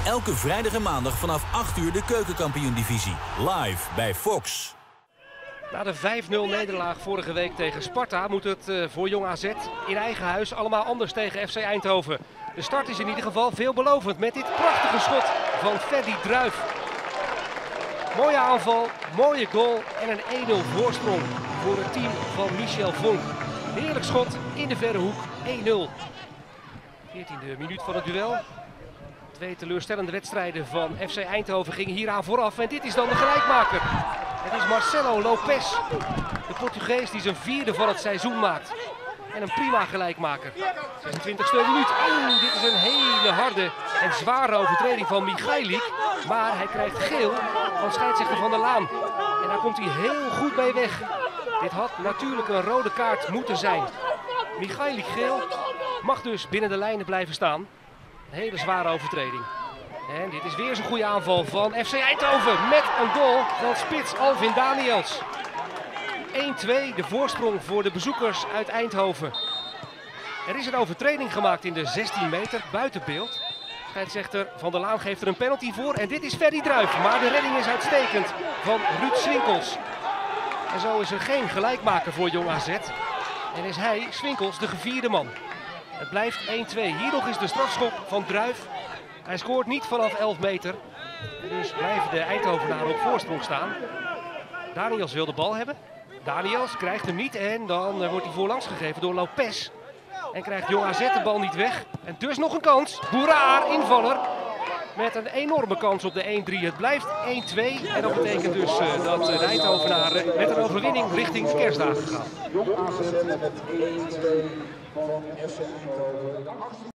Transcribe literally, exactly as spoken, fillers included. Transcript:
Elke vrijdag en maandag vanaf acht uur de Keukenkampioen-divisie. Live bij Fox. Na de vijf nul nederlaag vorige week tegen Sparta moet het uh, voor Jong A Z in eigen huis allemaal anders tegen F C Eindhoven. De start is in ieder geval veelbelovend met dit prachtige schot van Ferdy Druijf. Mooie aanval, mooie goal en een één nul voorsprong voor het team van Michel Vonk. Heerlijk schot in de verre hoek, één nul. veertiende minuut van het duel. Twee teleurstellende wedstrijden van F C Eindhoven gingen hieraan vooraf en dit is dan de gelijkmaker. Het is Marcelo Lopes, de Portugees die zijn vierde van het seizoen maakt. En een prima gelijkmaker. zesentwintigste minuut. Oeh, dit is een hele harde en zware overtreding van Michailik. Maar hij krijgt geel van scheidsrechter Van der Laan. En daar komt hij heel goed mee weg. Dit had natuurlijk een rode kaart moeten zijn. Michailik geel mag dus binnen de lijnen blijven staan. Een hele zware overtreding. En dit is weer zo'n goede aanval van F C Eindhoven met een goal van spits Alvin Daniels. één twee, de voorsprong voor de bezoekers uit Eindhoven. Er is een overtreding gemaakt in de zestien meter, buiten beeld. Scheidsrechter Van der Laan geeft er een penalty voor en dit is Ferdy Druijf. Maar de redding is uitstekend van Ruud Swinkels. En zo is er geen gelijkmaker voor Jong A Z. En is hij, Swinkels, de gevierde man. Het blijft één twee. Hier nog is de strafschop van Druijf. Hij scoort niet vanaf elf meter. Dus blijven de Eindhovenaren op voorsprong staan. Daniels wil de bal hebben. Daniels krijgt hem niet en dan wordt hij voorlangs gegeven door Lopes. En krijgt Jong A Z de bal niet weg. En dus nog een kans. Boeraar, invaller. Met een enorme kans op de één drie. Het blijft één twee. En dat betekent dus uh, dat de Eindhovenaren met een overwinning richting de kerstdagen gaan.